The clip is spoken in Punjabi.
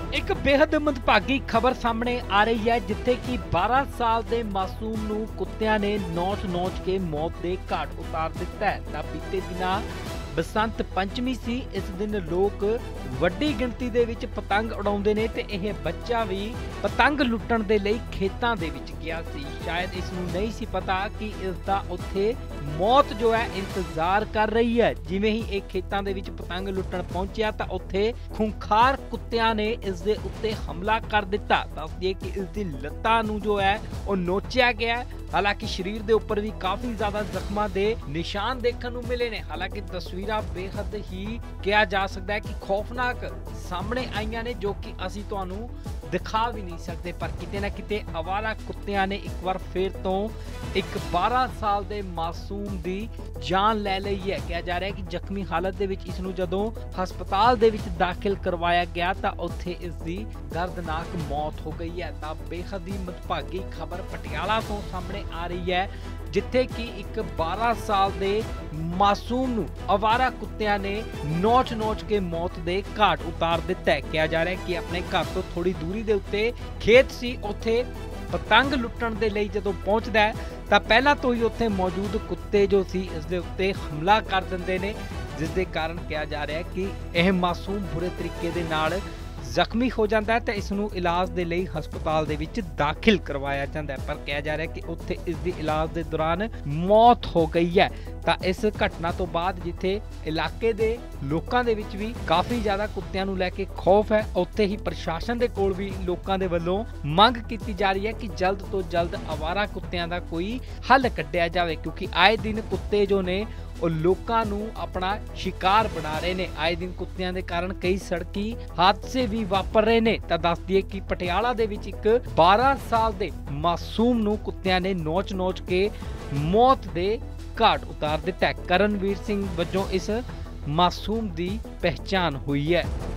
ਇੱਕ ਬੇहद ਮੰਦਭਾਗੀ ਖਬਰ ਸਾਹਮਣੇ ਆ ਰਹੀ ਹੈ ਜਿੱਥੇ ਕਿ 12 ਸਾਲ ਦੇ ਮਾਸੂਮ ਨੂੰ ਕੁੱਤਿਆਂ ਨੇ ਨੋਚ-ਨੋਚ ਕੇ ਮੌਤ ਦੇ ਘਾਟ ਉਤਾਰ ਦਿੱਤਾ ਹੈ। ਤਾਂ ਬੀਤੇ ਦਿਨਾਂ ਬਸੰਤ ਪੰਚਮੀ ਸੀ। ਇਸ ਦਿਨ ਲੋਕ ਵੱਡੀ ਗਿਣਤੀ ਦੇ ਵਿੱਚ ਪਤੰਗ ਉਡਾਉਂਦੇ ਨੇ ਤੇ ਇਹ ਬੱਚਾ ਵੀ ਪਤੰਗ ਲੁੱਟਣ ਦੇ ਲਈ ਖੇਤਾਂ ਦੇ ਵਿੱਚ ਗਿਆ ਸੀ। ਸ਼ਾਇਦ ਇਸ ਨੂੰ ਨਹੀਂ ਸੀ ਪਤਾ ਕਿ ਇਸ ਦਾ ਉੱਥੇ ਮੌਤ ਜੋ ਹੈ ਇੰਤਜ਼ਾਰ ਕਰ ਰਹੀ ਹੈ। ਜਿਵੇਂ ਹੀ ਇਹ ਖੇਤਾਂ ਦੇ ਵਿੱਚ ਪਤੰਗ ਲੁੱਟਣ ਪਹੁੰਚਿਆ ਤਾਂ ਉੱਥੇ ਖੁੰਖਾਰ ਕੁੱਤਿਆਂ ਨੇ ਇਸ ਦੇ ਉੱਤੇ ਹਮਲਾ ਕਰ ਦਿੱਤਾ। ਦੱਸ ਦਈਏ ਕਿ ਇਸ ਦੀ ਲੱਤਾਂ ਨੂੰ ਜੋ ਹੈ ਉਹ ਨੋਚਿਆ ਗਿਆ। ਹਾਲਾਂਕਿ ਸਰੀਰ ਦੇ ਉੱਪਰ ਵੀ ਕਾਫੀ ਜ਼ਿਆਦਾ ਜ਼ਖਮਾਂ ਦੇ ਨਿਸ਼ਾਨ ਦੇਖਣ ਨੂੰ ਮਿਲੇ ਨੇ। ਹਾਲਾਂਕਿ ਤਸਵੀਰਾਂ ਬੇहद ਹੀ ਕਿਹਾ ਜਾ ਸਕਦਾ ਹੈ ਕਿ ਖੌਫਨਾਕ ਸਾਹਮਣੇ ਆਈਆਂ ਨੇ ਜੋ ਕਿ ਅਸੀਂ ਤੁਹਾਨੂੰ ਦਿਖਾ ਵੀ ਨਹੀਂ ਸਕਦੇ। ਪਰ ਕਿਤੇ ਨਾ ਕਿਤੇ ਅਵਾਰਾ ਕੁੱਤਿਆਂ ਨੇ ਇੱਕ ਵਾਰ ਫੇਰ ਤੋਂ ਇੱਕ 12 ਸਾਲ ਦੇ ਮਾਸੂਮ ਦੀ ਜਾਨ ਲੈ ਲਈ ਹੈ। ਕਿਹਾ ਜਾ ਰਿਹਾ ਹੈ ਕਿ ਜ਼ਖਮੀ ਹਾਲਤ ਦੇ ਵਿੱਚ ਇਸ ਨੂੰ ਜਦੋਂ ਹਸਪਤਾਲ ਦੇ ਵਿੱਚ ਦਾਖਲ ਕਰਵਾਇਆ ਗਿਆ ਤਾਂ ਉੱਥੇ ਇਸ ਦੀ ਦਰਦਨਾਕ ਮੌਤ ਹੋ ਗਈ ਹੈ। ਤਾਂ ਬੇहद ਹੀ ਮੰਦਭਾਗੀ ਖਬਰ ਪਟਿਆਲਾ ਤੋਂ ਸਾਹਮਣੇ ਆ ਰਹੀ ਹੈ ਜਿੱਥੇ ਕਿ ਇੱਕ 12 ਸਾਲ ਦੇ ਮਾਸੂਮ ਨੂੰ ਅਵਾਰਾ ਕੁੱਤਿਆਂ ਨੇ ਨੋਚ-ਨੋਚ ਕੇ ਮੌਤ ਦੇ ਘਾਟ ਉਤਾਰ ਦਿੱਤਾ ਹੈ। ਕਿਹਾ ਜਾ ਰਿਹਾ ਹੈ ਕਿ ਆਪਣੇ ਘਰ ਤੋਂ ਥੋੜੀ ਦੂਰੀ ਦੇ ਉੱਤੇ ਖੇਤ ਸੀ, ਉੱਥੇ ਪਤੰਗ ਲੁੱਟਣ ਦੇ ਲਈ ਜਦੋਂ ਪਹੁੰਚਦਾ ਹੈ ਤਾਂ ਪਹਿਲਾਂ ਤੋਂ ਹੀ ਉੱਥੇ ਮੌਜੂਦ ਕੁੱਤੇ ਜੋ ਸੀ ਇਸ ਦੇ ਉੱਤੇ ਹਮਲਾ ਕਰ ਦਿੰਦੇ ਨੇ, ਜਿਸ ਦੇ ਕਾਰਨ ਕਿਹਾ ਜਾ ਰਿਹਾ ਹੈ ਕਿ ਇਹ ਮਾਸੂਮ ਬੁਰੇ ਤਰੀਕੇ ਦੇ ਨਾਲ ਜ਼ਖਮੀ ਹੋ ਜਾਂਦਾ ਹੈ ਤੇ ਇਸ ਨੂੰ ਇਲਾਜ ਦੇ ਲਈ ਹਸਪਤਾਲ ਦੇ ਵਿੱਚ ਦਾਖਲ ਕਰਵਾਇਆ ਜਾਂਦਾ ਹੈ। ਪਰ ਕਿਹਾ ਜਾ ਰਿਹਾ ਹੈ ਕਿ ਉੱਥੇ ਇਸ ਦੀ ਇਲਾਜ ਦੇ ਦੌਰਾਨ ਮੌਤ ਹੋ ਗਈ ਹੈ। ਤਾਂ ਇਸ ਘਟਨਾ ਤੋਂ ਬਾਅਦ ਜਿੱਥੇ ਇਲਾਕੇ ਦੇ ਲੋਕਾਂ ਦੇ ਵਿੱਚ ਵੀ ਕਾਫੀ ਜ਼ਿਆਦਾ ਕੁੱਤਿਆਂ ਨੂੰ ਲੈ ਕੇ ਖੌਫ ਹੈ, ਉੱਥੇ ਹੀ ਪ੍ਰਸ਼ਾਸਨ ਦੇ ਕੋਲ ਵੀ ਲੋਕਾਂ ਦੇ ਵੱਲੋਂ ਮੰਗ ਕੀਤੀ ਜਾ ਰਹੀ ਹੈ ਕਿ ਜਲਦ ਤੋਂ ਜਲਦ ਅਵਾਰਾ ਕੁੱਤਿਆਂ ਦਾ ਕੋਈ ਹੱਲ ਕੱਢਿਆ ਜਾਵੇ, ਕਿਉਂਕਿ ਆਏ ਦਿਨ ਕੁੱਤੇ ਜੋ ਨੇ ਉਹ ਲੋਕਾਂ ਨੂੰ ਆਪਣਾ ਸ਼ਿਕਾਰ ਬਣਾ ਰਹੇ ਨੇ। ਆਏ ਦਿਨ ਕੁੱਤਿਆਂ ਦੇ ਕਾਰਨ ਕਈ ਸੜਕੀ ਹਾਦਸੇ ਵੀ ਵਾਪਰ ਰਹੇ ਨੇ। ਤਾਂ ਦੱਸ ਦਈਏ ਕਿ ਪਟਿਆਲਾ ਦੇ ਵਿੱਚ ਇੱਕ 12 ਸਾਲ ਦੇ ਮਾਸੂਮ ਨੂੰ ਕੁੱਤਿਆਂ ਨੇ ਨੋਚ-ਨੋਚ ਕੇ ਮੌਤ ਦੇ ਘਾਟ ਉਤਾਰ ਦਿੱਤਾ। ਕਰਨਵੀਰ ਸਿੰਘ ਵਜੋਂ ਇਸ ਮਾਸੂਮ ਦੀ ਪਹਿਚਾਣ ਹੋਈ ਹੈ।